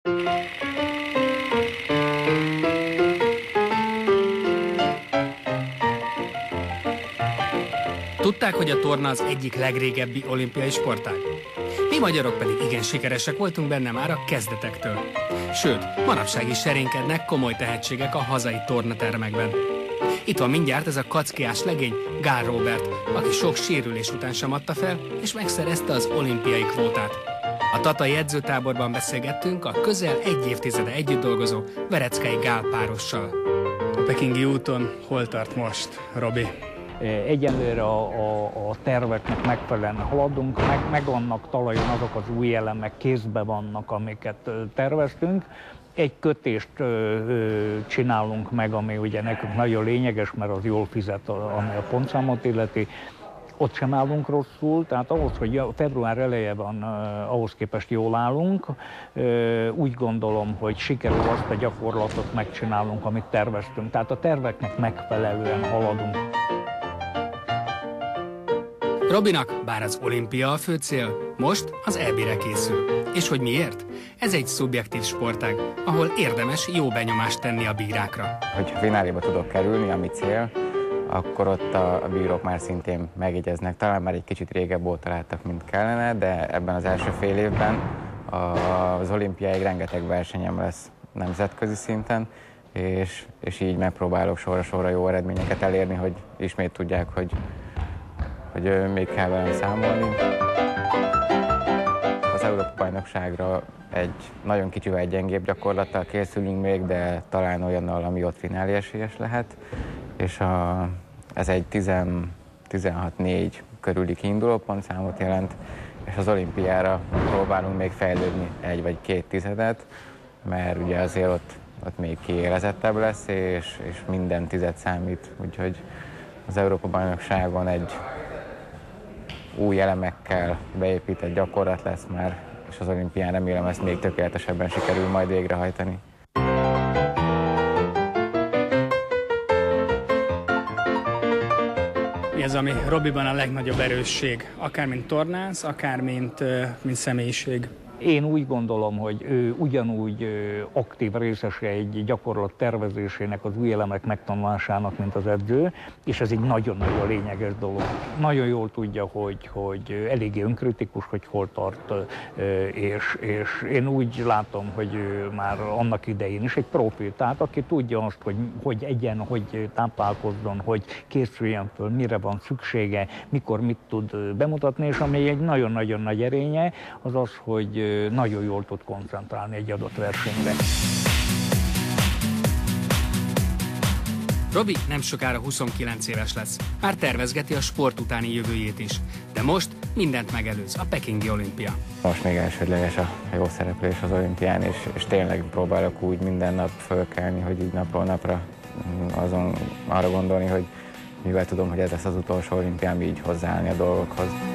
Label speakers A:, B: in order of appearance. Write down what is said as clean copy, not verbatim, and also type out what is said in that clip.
A: Tudták, hogy a torna az egyik legrégebbi olimpiai sportág? Mi magyarok pedig igen sikeresek voltunk benne már a kezdetektől. Sőt, manapság is serénykednek komoly tehetségek a hazai tornatermekben. Itt van mindjárt ez a kackiás legény, Gál Róbert, aki sok sérülés után sem adta fel, és megszerezte az olimpiai kvótát. A tatai edzőtáborban beszélgettünk a közel egy évtizede együtt dolgozó Vereckei Gál párossal. A pekingi úton hol tart most, Robi?
B: Egyelőre a terveknek megfelelően haladunk, meg vannak talajon azok az új elemek, kézbe vannak, amiket terveztünk. Egy kötést csinálunk meg, ami ugye nekünk nagyon lényeges, mert az jól fizet, ami a pontszámot illeti. Ott sem állunk rosszul, tehát ahhoz, hogy február eleje van, ahhoz képest jól állunk. Úgy gondolom, hogy sikerül azt a gyakorlatot megcsinálunk, amit terveztünk. Tehát a terveknek megfelelően haladunk.
A: Robinak bár az olimpia a fő cél, most az EB-re készül. És hogy miért? Ez egy szubjektív sportág, ahol érdemes jó benyomást tenni a bírákra.
C: Hogy fináléba tudok kerülni, ami cél, akkor ott a bírók már szintén megjegyeznek. Talán már egy kicsit régebb óta láttak, mint kellene, de ebben az első fél évben az olimpiáig rengeteg versenyem lesz nemzetközi szinten, és így megpróbálok sorra-sorra jó eredményeket elérni, hogy ismét tudják, hogy még kell velem számolni. Az Európa-bajnokságra egy nagyon kicsivel gyengébb gyakorlattal készülünk még, de talán olyannal, ami ott finálé esélyes lehet. És ez egy 16-4 körüli kiinduló pontszámot jelent, és az olimpiára próbálunk még fejlődni 1 vagy 2 tizedet, mert ugye azért ott még kiélezettebb lesz, és minden tized számít, úgyhogy az Európa-bajnokságon egy új elemekkel beépített gyakorlat lesz már, és az olimpián remélem ezt még tökéletesebben sikerül majd végrehajtani.
A: Mi az, ami Robiban a legnagyobb erősség? Akár mint tornász, akár mint személyiség?
B: Én úgy gondolom, hogy ő ugyanúgy aktív részese egy gyakorlat tervezésének, az új elemek megtanulásának, mint az edző, és ez egy nagyon-nagyon lényeges dolog. Nagyon jól tudja, hogy eléggé önkritikus, hogy hol tart, és én úgy látom, hogy ő már annak idején is egy profi, tehát aki tudja azt, hogy egyen, hogy táplálkozzon, hogy készüljen föl, mire van szüksége, mikor mit tud bemutatni, és ami egy nagyon-nagyon nagy erénye, az az, hogy nagyon jól tud koncentrálni egy adott versenyre.
A: Robi nem sokára 29 éves lesz. Már tervezgeti a sport utáni jövőjét is. De most mindent megelőz a pekingi olimpia.
C: Most még elsődleges a jó szereplés az olimpián, és tényleg próbálok úgy minden nap fölkelni, hogy így napról napra arra gondolni, hogy mivel tudom, hogy ez lesz az utolsó olimpiám, így hozzáállni a dolgokhoz.